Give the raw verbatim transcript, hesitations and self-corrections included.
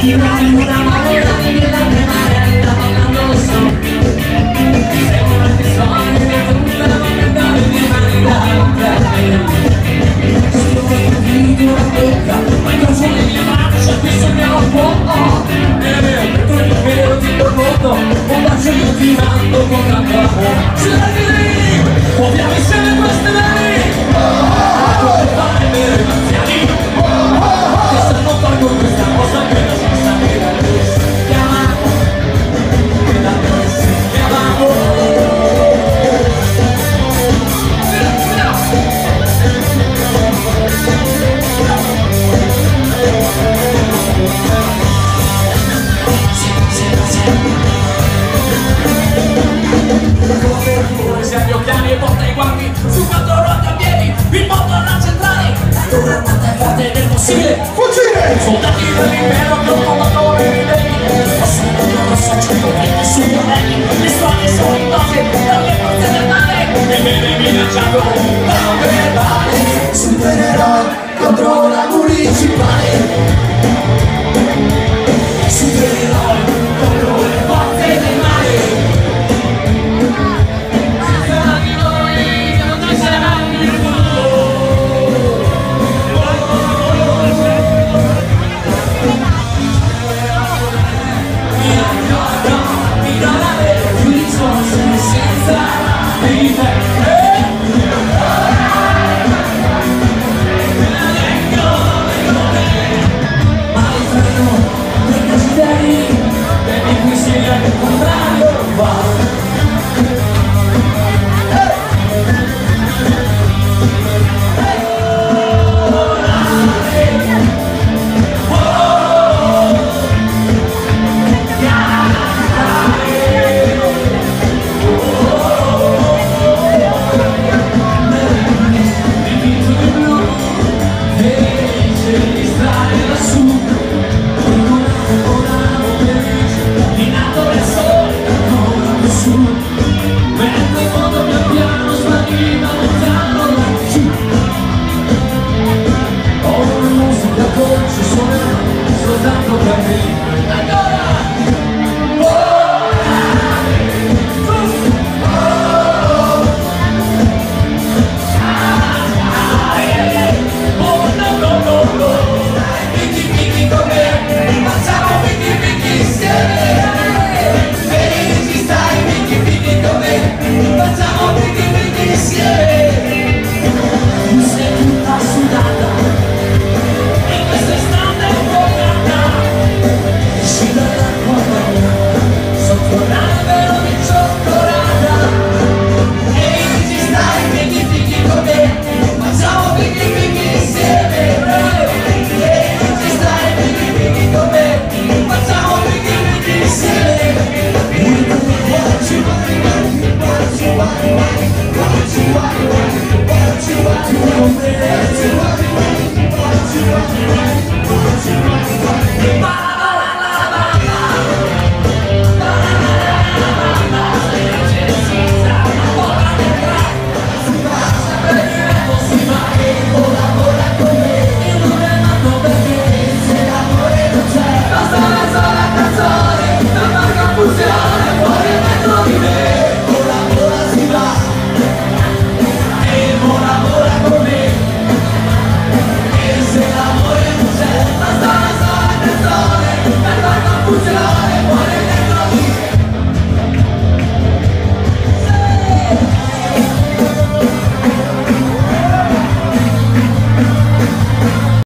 Soldati dell'impero che un comandore di lei possono rosso centoventi sui modelli. Le strade sono invase dalle forze del male. Il bene minacciato da un verbale. Supereroi contro la municipale. Supereroi contro le forze del male. Senza di noi non ci sarà più futuro. Funzionare